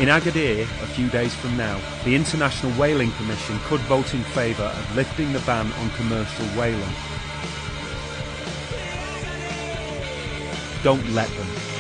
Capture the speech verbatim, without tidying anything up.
In Agadir, a few days from now, the International Whaling Commission could vote in favour of lifting the ban on commercial whaling. Don't let them.